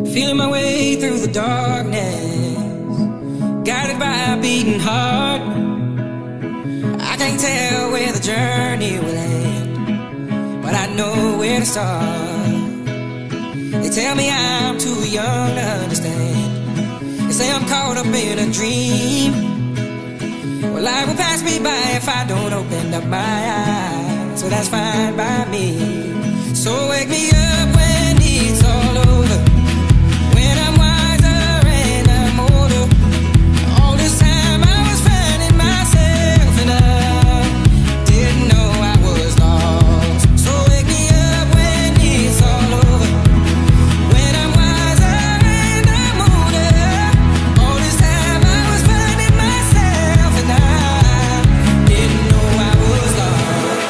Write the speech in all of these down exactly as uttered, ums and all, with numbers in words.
Feeling my way through the darkness, guided by a beating heart. I can't tell where the journey will end, but I know where to start. They tell me I'm too young to understand. They say I'm caught up in a dream. Well, life will pass me by if I don't open up my eyes, so that's fine by me. So wake me up when it's all over, when I'm wiser and I'm older. All this time I was finding myself and I didn't know I was lost. So wake me up when it's all over, when I'm wiser and I'm older. All this time I was finding myself and I didn't know I was lost.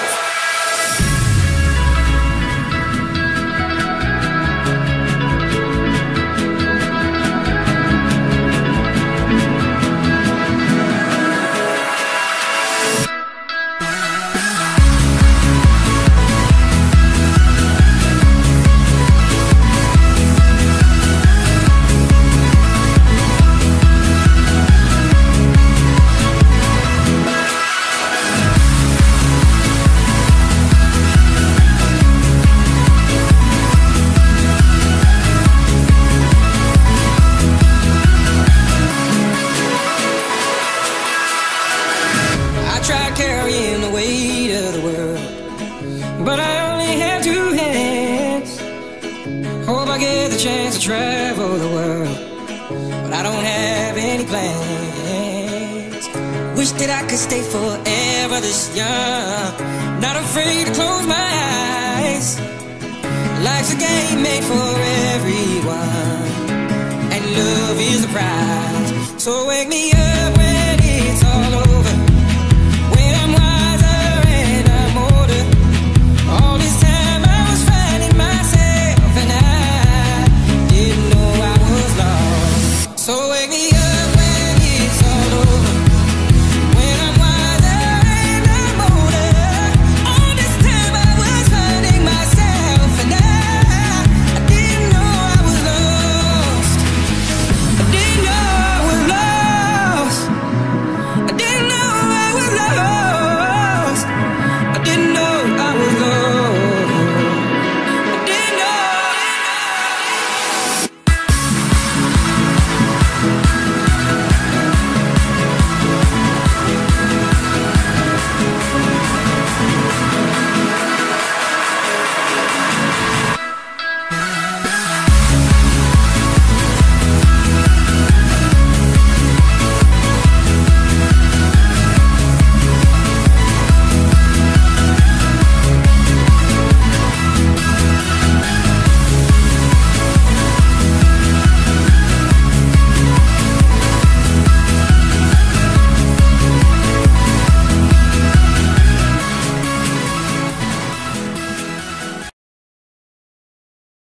Try carrying the weight of the world, but I only have two hands. Hope I get the chance to travel the world, but I don't have any plans. Wish that I could stay forever this young, not afraid to close my eyes. Life's a game made for everyone, and love is the prize. So wake me up when